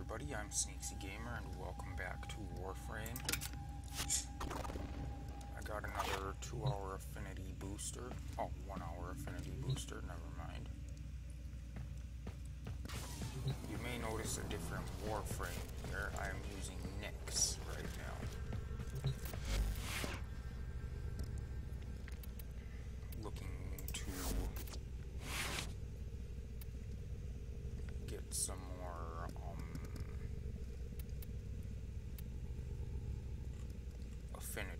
everybody, I'm Sneaksy Gamer and welcome back to Warframe. I got another 2-hour affinity booster. Oh, 1-hour affinity booster, never mind. You may notice a different Warframe here. I'm using Nyx right now. Looking to get some more affinity.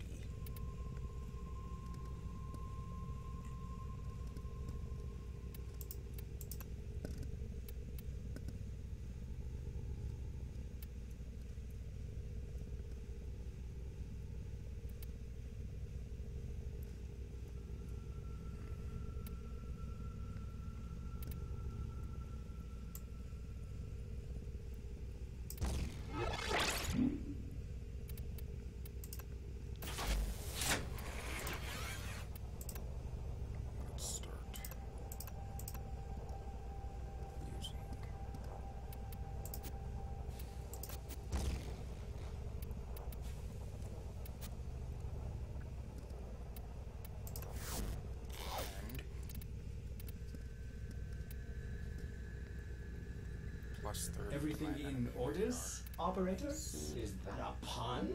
Everything in orders, operator? Is that a pun?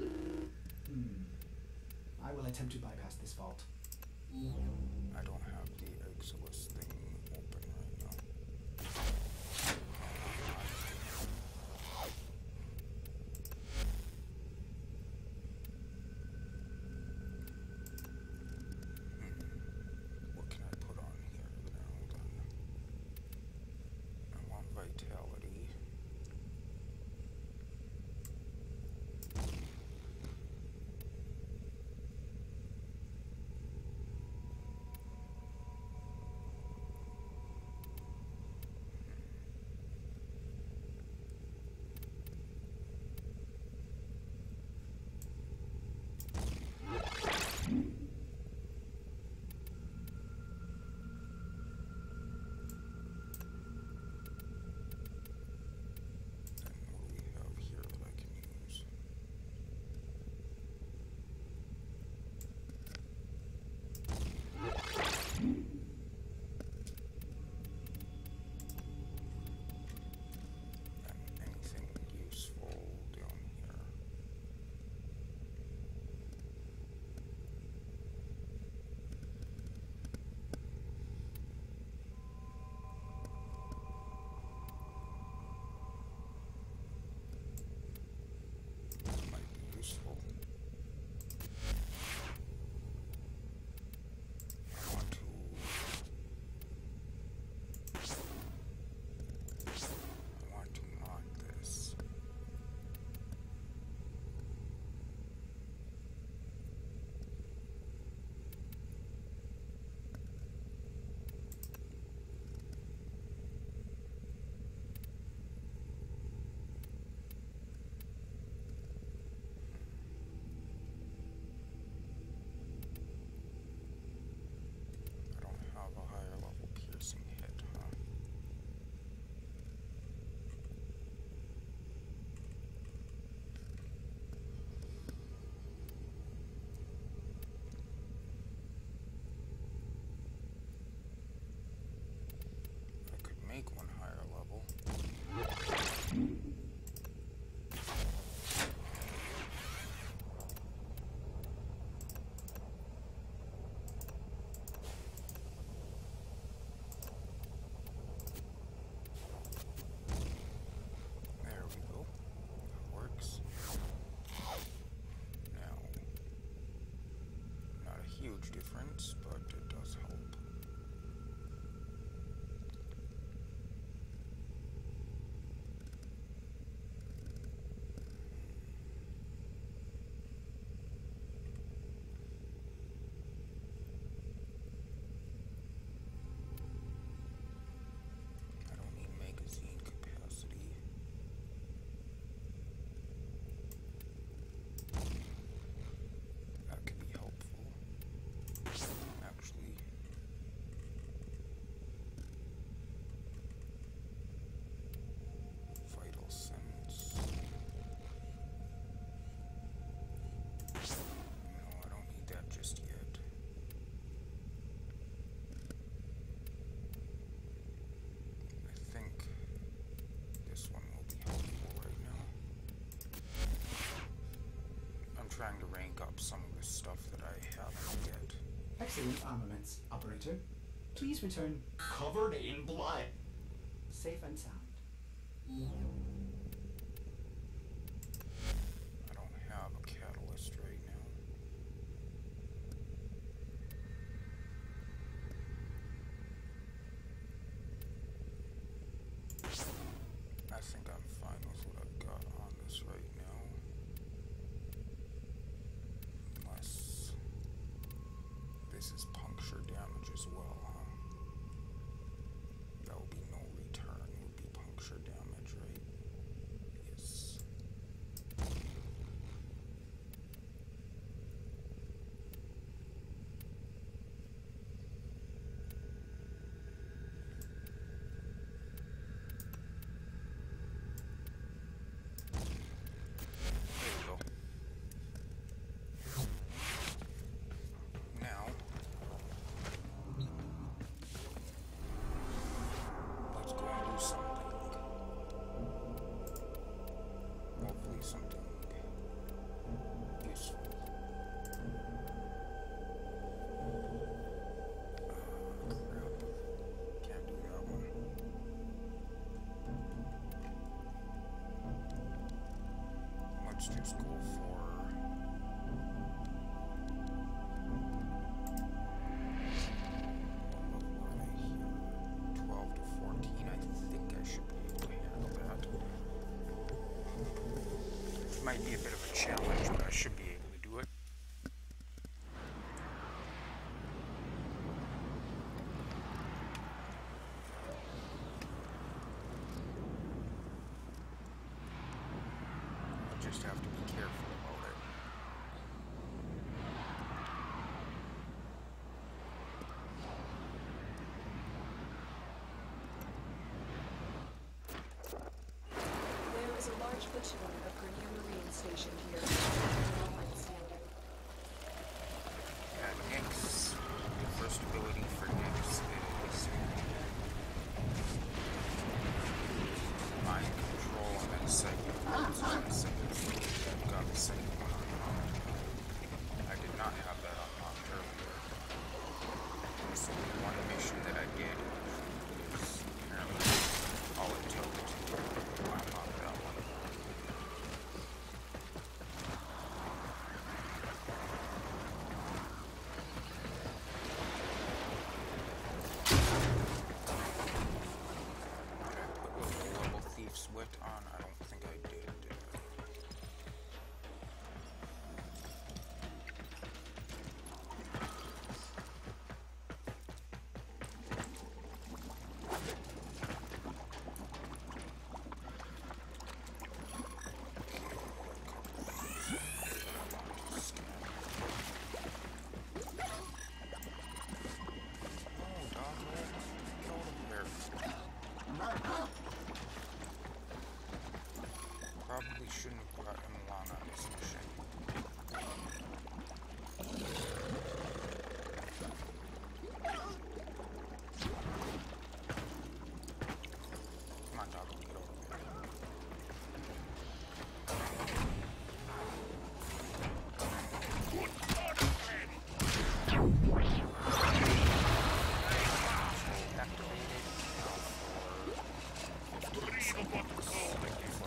I will attempt to bypass this vault. I don't have the Exodus thing open right now. What can I put on here now then? I want vitality. Make one higher level. There we go. That works. Now, not a huge difference, but it does help. some of the stuff that I haven't yet. Excellent armaments, operator. Please return covered in blood. Safe and sound. I don't have a catalyst right now. I think I'm fine with what I've got on this right now. Unless this is puncture damage as well, huh? That would be no return, would be puncture damage, right? Yes. There we go. Now, let's go and do something. Hopefully something useful. Crap. Can't do that one. Let's just go for... what I hear? 12 to 14. I think I should be able to handle that. Might be a bit of a challenge, but I should be able to do it. I just have to be careful about it. There is a large platoon of Grenier Marines stationed here. Nyx, the first ability for Nyx is mind control and then second. I've got the second one unlocked. I did not have that unlocked earlier. So the one mission that I did is apparently all it took to unlock that one. Wit on? I don't think I did I? Probably shouldn't have brought him along on this mission. Come on, dog, get over there. Activated. Now for 15 seconds.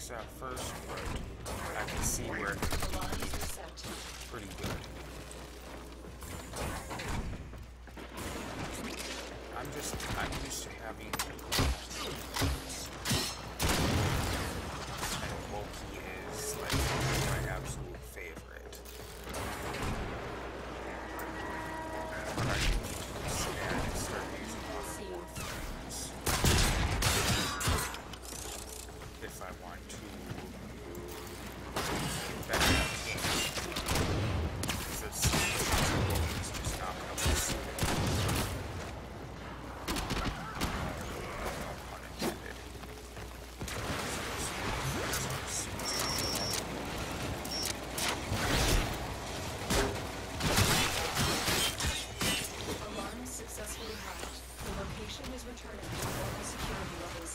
close at first, but I can see where it could be pretty good. I'm used to having, and Loki is like my absolute favorite. But I need to sit down and start using other Warframes if I want to get better at the game. Because this is just not going to be suited. No pun intended. Alarm successfully hacked. The location is returning to normal security levels.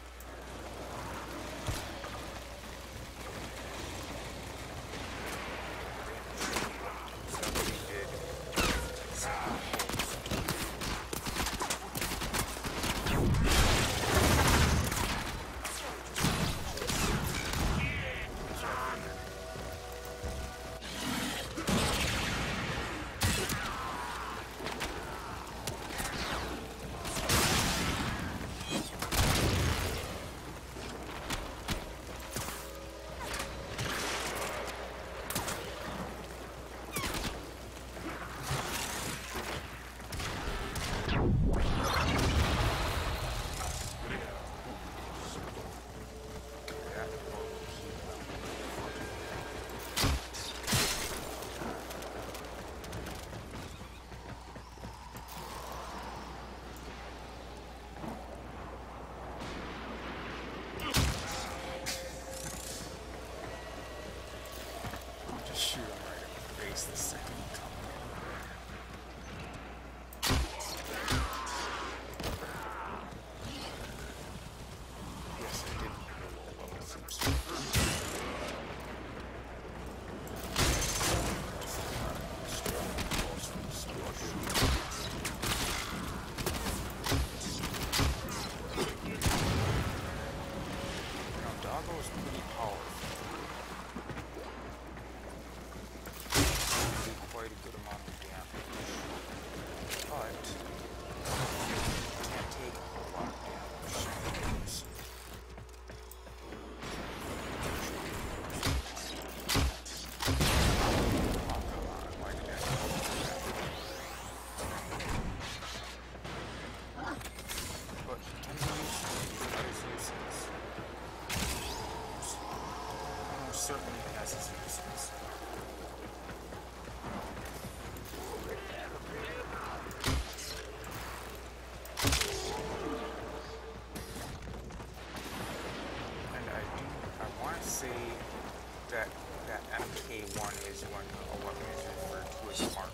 Shoot him right in the face the second he comes in. Yes, I did the low level seems to Now, Doggo is pretty powerful. Quite a good amount of damage, but can't take a whole lot of damage. Oh, come on, why did I do that? But he continues to use his uses. Almost certainly has his uses. That MK1 is what is referred to as Mark.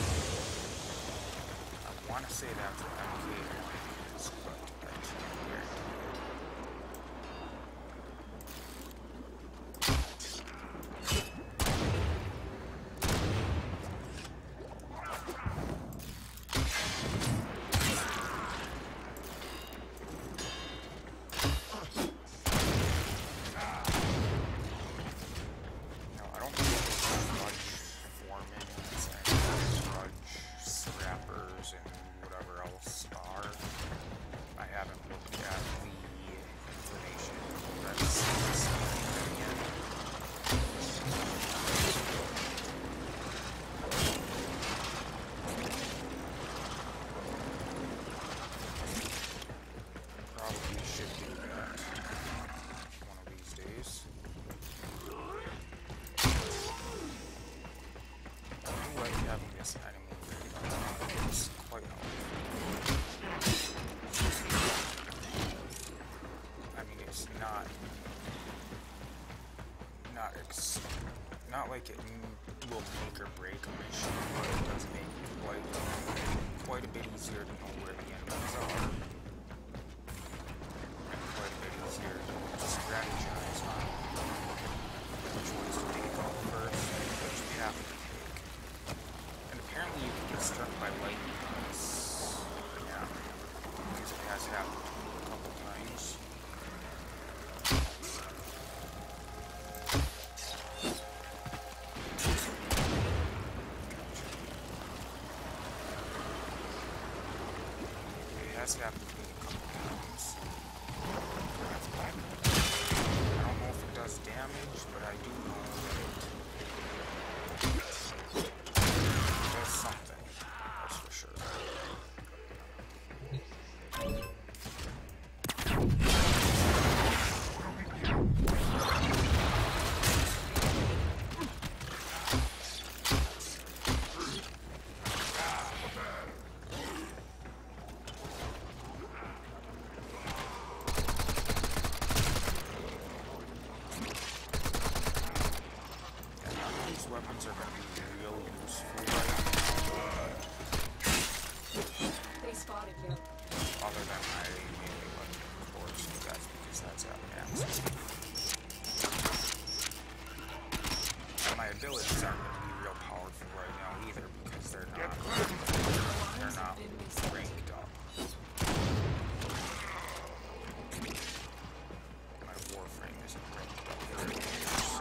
I want to say that's what MK1 is, but I can't guarantee not like it will make or break a mission, but it does make it quite a bit easier to know where the enemies are, and quite a bit easier to strategize on which ones to take out first and which path to take. And apparently you can get struck by lightning on this, yeah, because it has happened to me a couple times. has happened to me a couple times. That's bad. I don't know if it does damage, but I do know that it does something. That's for sure. Weapons are going to be real useful right now. They spotted you. Other than my melee weapon, of course, but that's because that's at max. And my abilities aren't going to be real powerful right now either because they're not ranked up. My Warframe isn't ranked up very much, so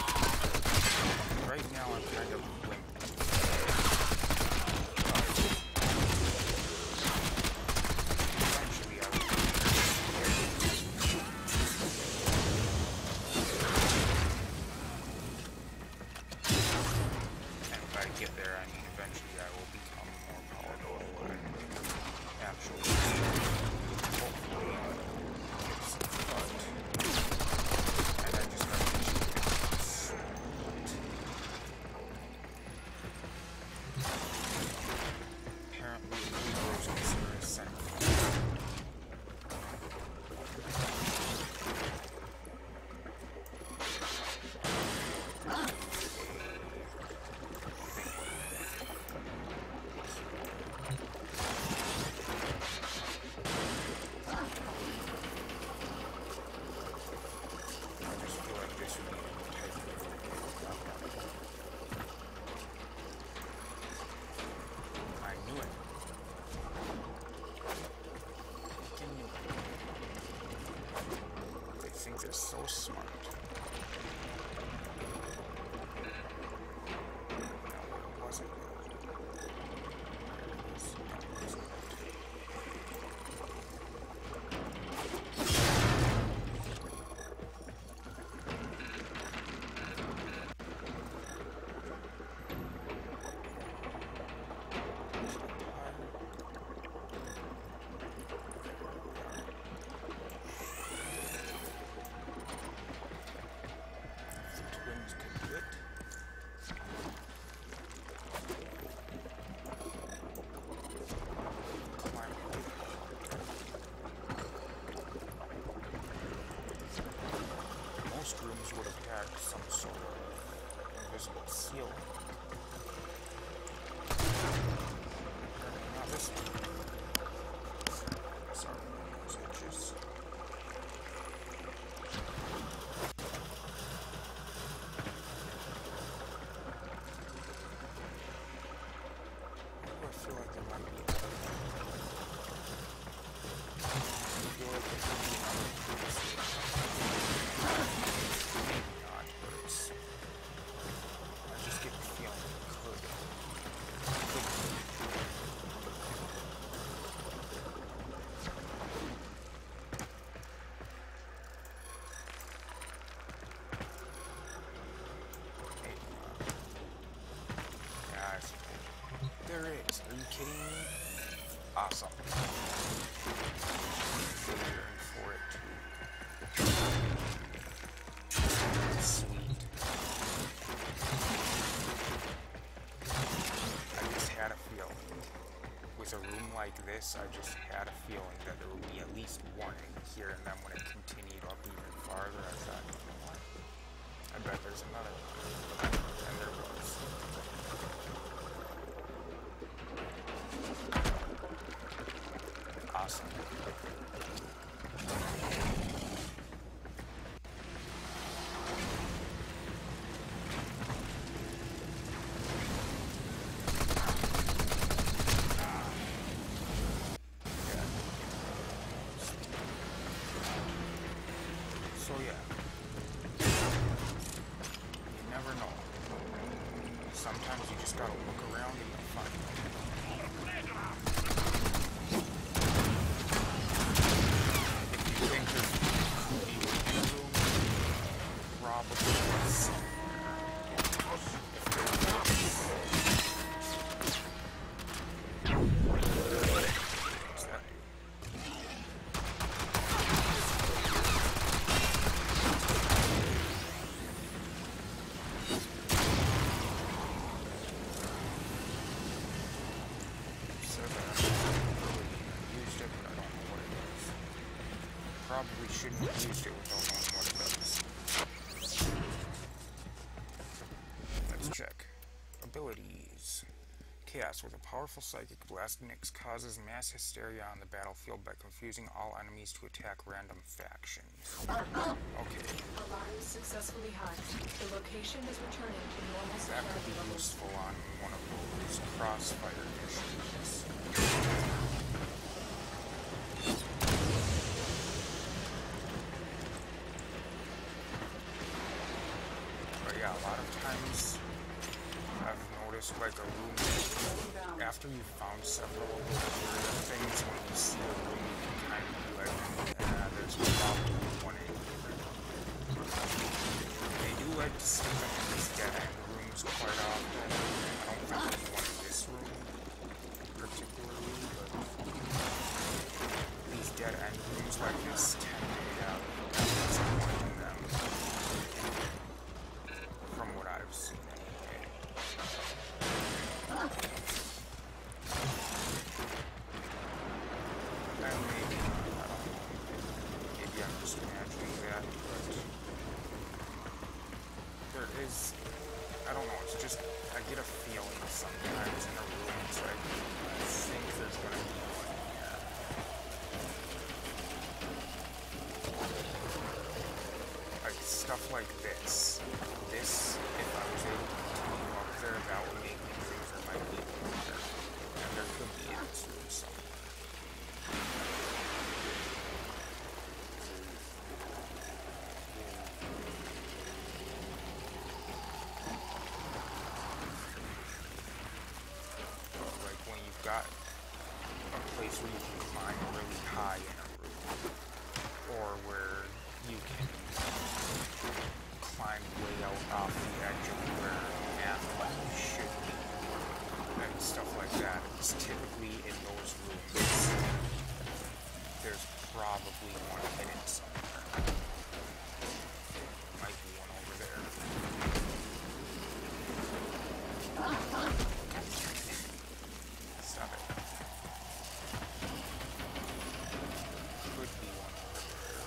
right now I'm kind of limping. Eventually I will be and if I get there, I mean eventually I will become more powerful and actually hopefully get some cut. And I just got to apparently heroes consider a second. I just feel like this would be a type of I knew it. I knew it. They think they're so smart. No, it wasn't. Twins could do it. Climb right up. Most rooms would have had some sort of invisible ceiling. Not this one. Sorry, those edges. I feel like there might be another one. I feel like there could be another piece. Maybe not, but it's... I just get the feeling it could. Guys, there is. Are you kidding me? Awesome. Waiting for it to. Sweet. I just had a feeling. With a room like this, I just had a feeling that there would be at least one in here, and then when it continued up even farther, I thought, you know what? I bet there's another one. And there was. Awesome. So yeah, you never know. Sometimes you just gotta probably shouldn't have used it without knowing what it does. Let's check. Abilities. Chaos. With a powerful psychic, Blast Nyx causes mass hysteria on the battlefield by confusing all enemies to attack random factions. Okay. Alarm successfully hacked. The location is returning to normal That could security be levels. useful on one of those crossfire missions. But yeah, a lot of times I've noticed like a room, after you've found several of those things, when you see a room you can kind of be like, there's probably one in here. They do like to stick them in these dead end rooms quite often. I don't think there's one in this room particularly, but these dead end rooms like this tend to have at least one in them. From what I've seen anyway. And maybe, I don't know, maybe I'm just imagining that, but there is, I don't know, it's just, I get a feeling sometimes in a room, it's like, I think there's gonna be one here. Like, stuff like this. This, if I was able to continue up there, that would make me think there might be one there. And there could be in this room somewhere. Like when you've got a place where you can climb really high in a room, or where you can climb way out off the edge of where math level should be, and stuff like that. It's typically in those rooms. There's probably one hidden somewhere. Might be one over there. Stop it. Could be one over there.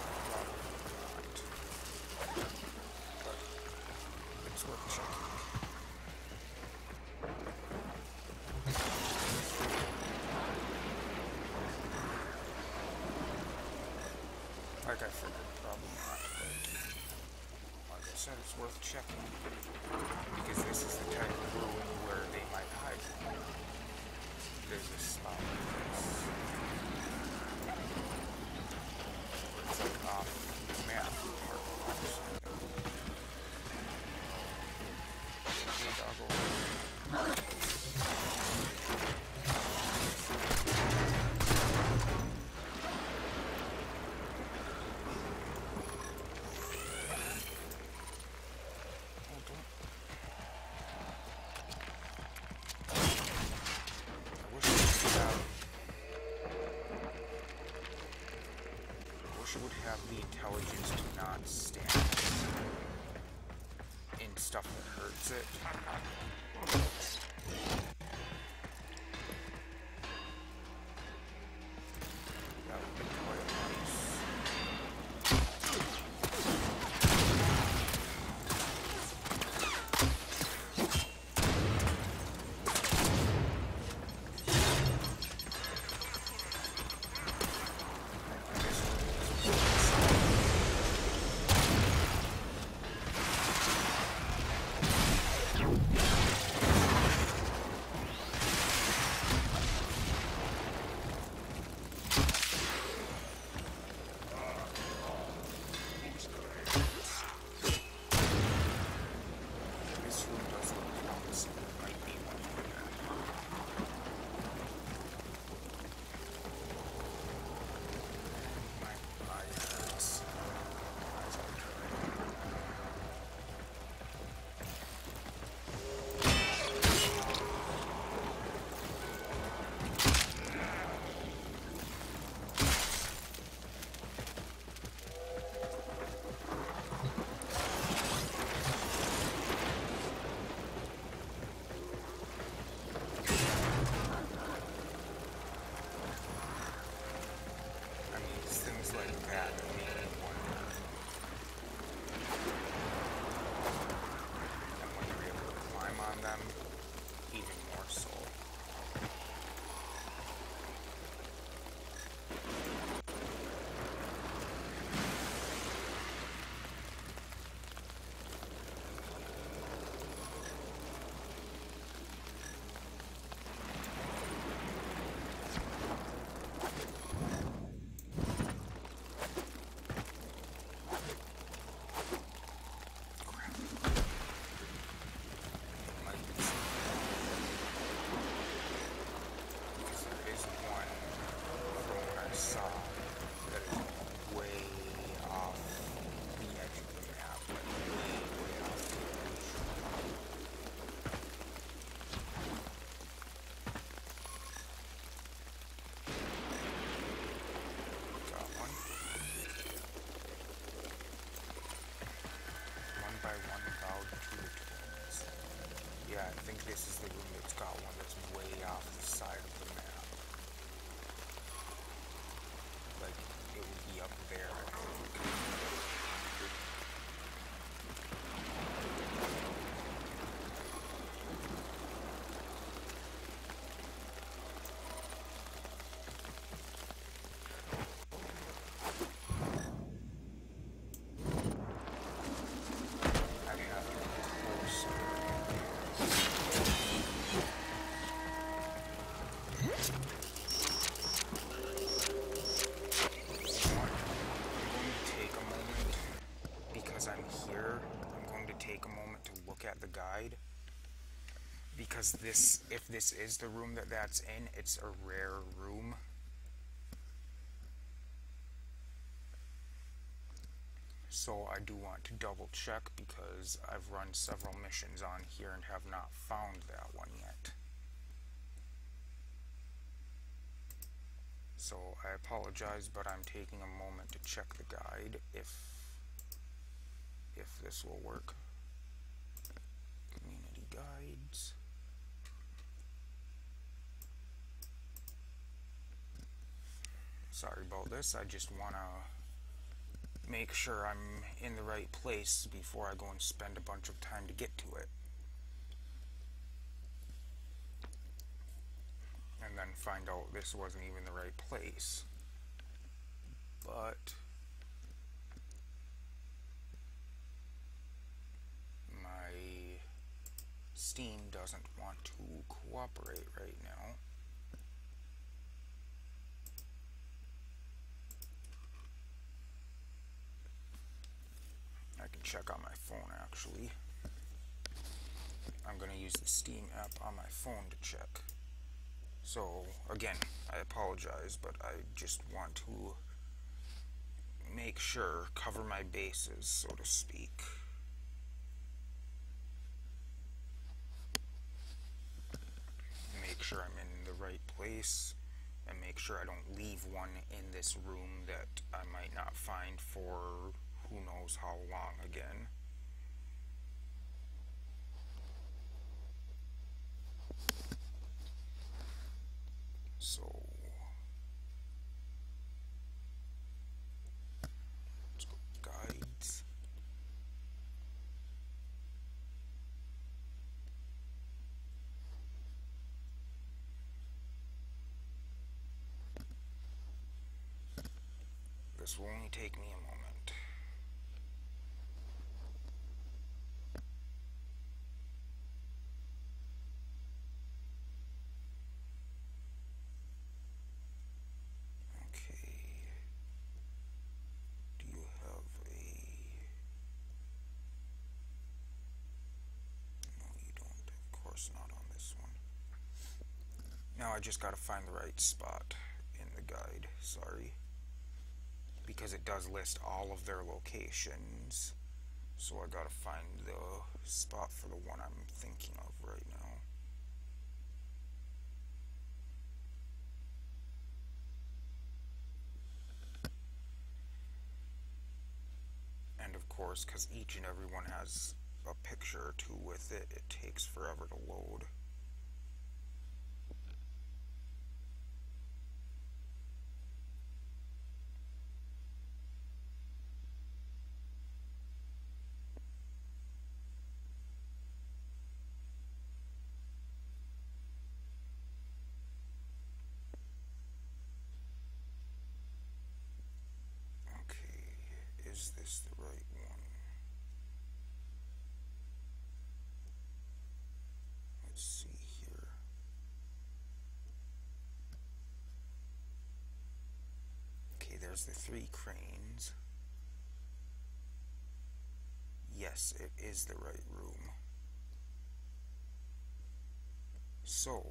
Probably not. But it's worth checking. Like I figured, probably not, but like I said, it's worth checking, because this is the type of room where they might hide one. There's a spot like this, where it's like off the map or something. Hey, doggo. if this is the room that's in, it's a rare room. So I do want to double check because I've run several missions on here and have not found that one yet. So I apologize, but I'm taking a moment to check the guide if this will work. Community guides. Sorry about this, I just want to make sure I'm in the right place before I go and spend a bunch of time to get to it. And then find out this wasn't even the right place. But my Steam doesn't want to cooperate right now. I can check on my phone actually. I'm going to use the Steam app on my phone to check. So again, I apologize, but I just want to make sure, cover my bases, so to speak. Make sure I'm in the right place, and make sure I don't leave one in this room that I might not find for who knows how long again. So let's go to guides. This will only take me a moment. Not on this one. Now I just gotta find the right spot in the guide, sorry. Because it does list all of their locations. So I gotta find the spot for the one I'm thinking of right now. And of course, because each and every one has a picture or two with it, it takes forever to load. Okay, is this the right one? Let's see here. Okay, there's the 3 cranes. Yes, it is the right room. So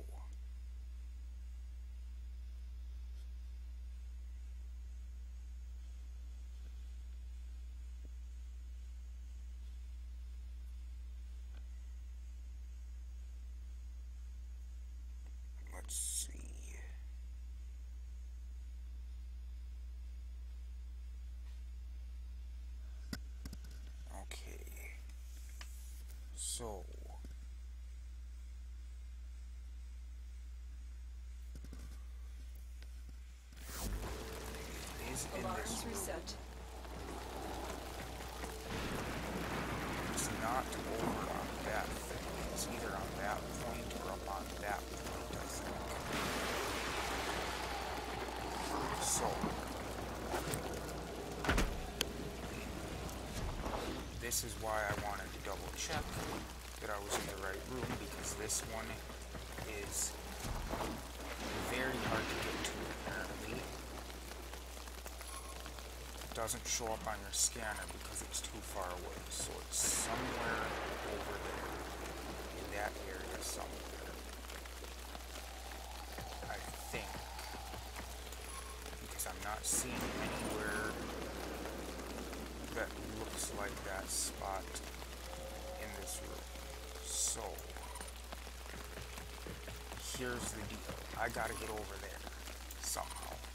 let's see. Okay. So is in Alarms this room. reset. It's not over on that thing. It's either on that point or up on that point, I think. So this is why I wanted to double check that I was in the right room, because this one is very hard to get to apparently. It doesn't show up on your scanner because it's too far away, so it's somewhere over there, in that area somewhere. not seeing anywhere that looks like that spot in this room. So, here's the deal. I gotta get over there somehow.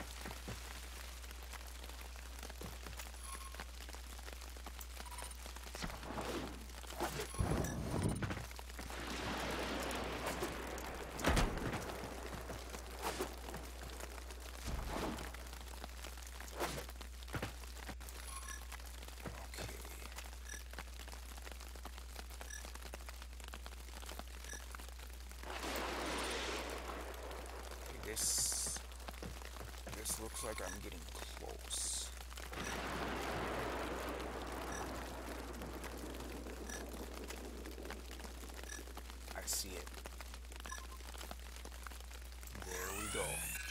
This looks like I'm getting close. I see it. There we go.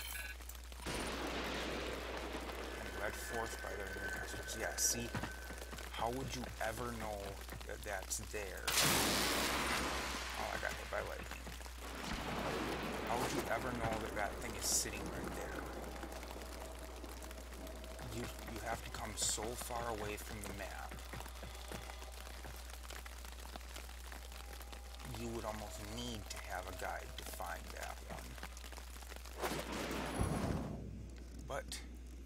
And led forth by their new masters. Yeah, see? How would you ever know that that's there? Oh, I got hit by lightning. How would you ever know that that thing is sitting right there? You have to come so far away from the map. You would almost need to have a guide to find that one. But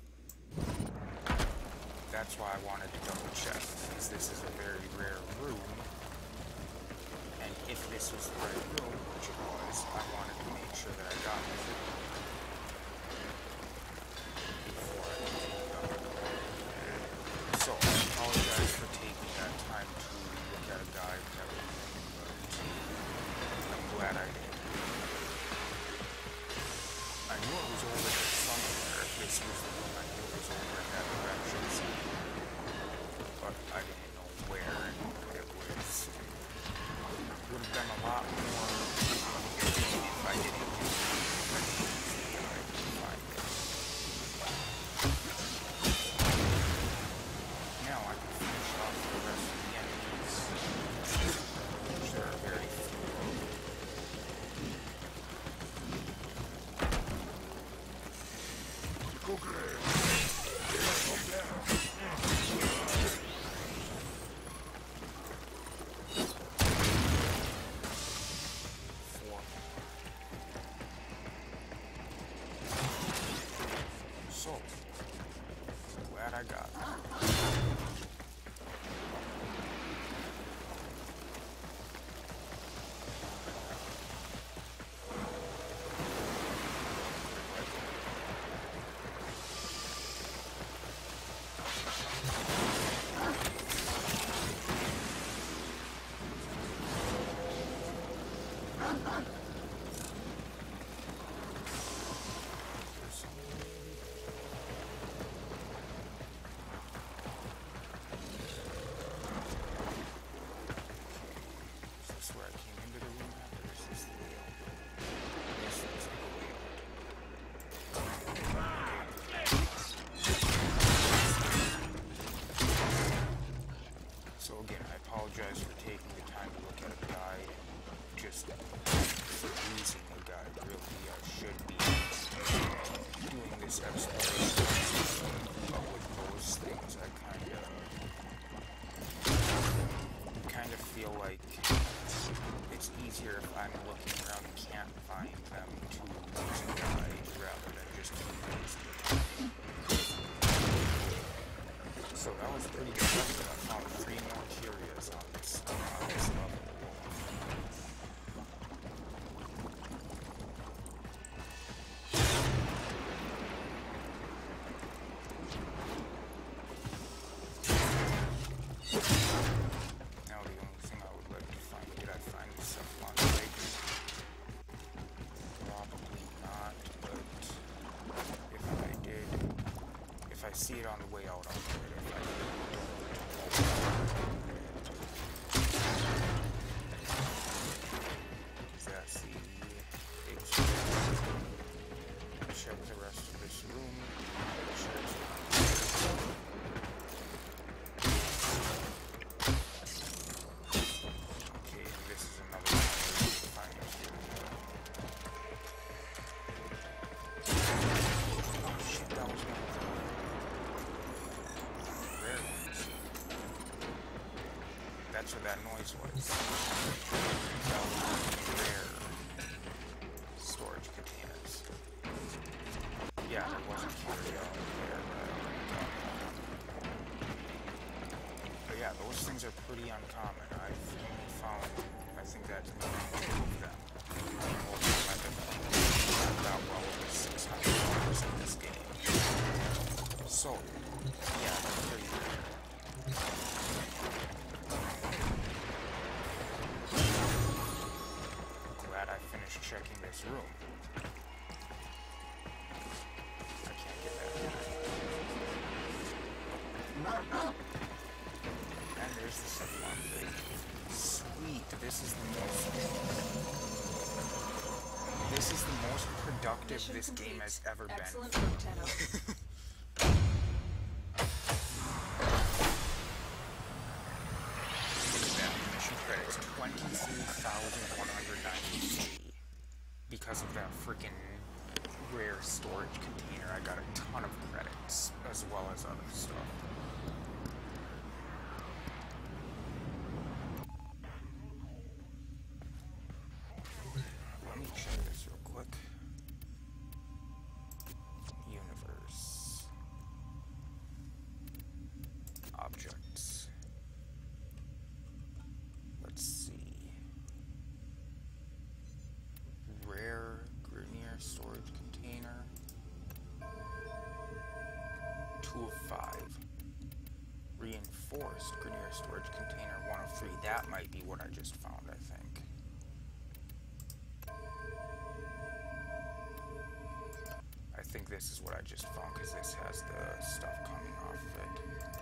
that's why I wanted to double check, because this is a very rare room. And if this was the right room, which it was, I wanted to make sure that I got it before I continued on. So, I apologize for taking that time to look at a guide and everything, but I'm glad I did. I knew it was over there somewhere. If this was the room, I knew it was over in that direction somewhere. But I didn't know where, and it was... would have been a lot more if I didn't do I could find it. Now I can finish off the rest of the enemies, which there are very few. So, glad I got it. Apologize for taking the time to look at a guide and just for using a guide. Really, I should be doing this exploration, but with those things, I kind of feel like it's easier if I'm looking around and can't find them to use a guide rather than just using it. So that was pretty good. I found 3 more Kurias on this level. Now the only thing I would like to find, did I find the Cephalon Lake? Probably not, but if I did, if I see it on the way out, I'll do it. If I that's the big check the rest of this room. Okay, and this is another one where you can find it here. Oh shit, that was one. that noise was. That was rare storage containers. Yeah, there was a Kuria there, but yeah, those things are pretty uncommon. I've only found, I think that's maybe 2 of them. I've got well over 600 hours in this game. So, yeah, they're pretty rare. Glad I finished checking this room. I can't get that. And there's the second one. Sweet. This is the most productive Mission this complete. game has ever been. Excellent work, Tenno. Look at that. Mission credits 23,193. Because of that freaking rare storage container, I got a ton of credits, as well as other stuff. Let me check this real quick. Universe. Objects. Let's see. Rare Grenier storage container. 2 of 5. Reinforced Grenier storage container 1 of 3. That might be what I just found, I think. I think this is what I just found because this has the stuff coming off of it.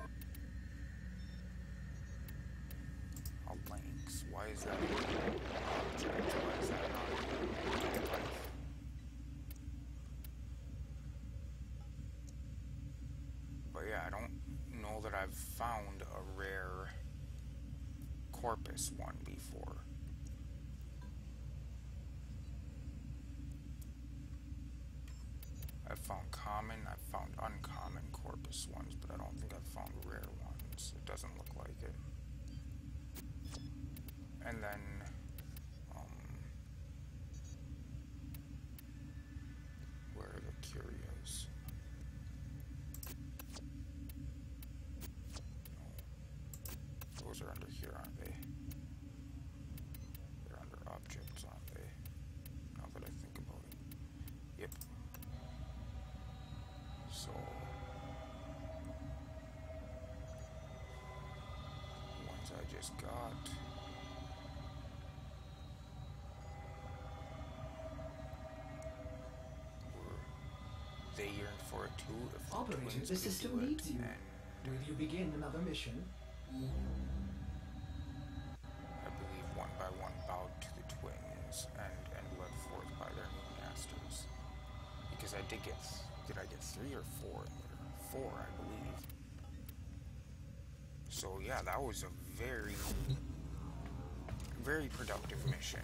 Oh, links. Why is that object? Why is that not life? But yeah, I don't know that I've found a rare Corpus one before. I've found common, I've found uncommon Corpus ones, but I don't think I've found rare ones. It doesn't look like it. And then, where are the Kurias? No. Those are under here, aren't they? They're under objects, aren't they? Now that I think about it. Yep. So, ones I just got. They yearn for it too. If the Operator, twins the could system do it, needs you. and Will you begin another mission? I believe one by one bowed to the twins and led forth by their new masters. Because I did get 3 or 4 in there? 4, I believe. So yeah, that was a very, very productive mission.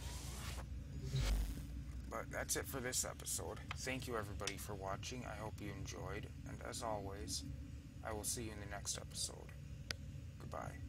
But that's it for this episode. Thank you everybody for watching. I hope you enjoyed. And as always, I will see you in the next episode. Goodbye.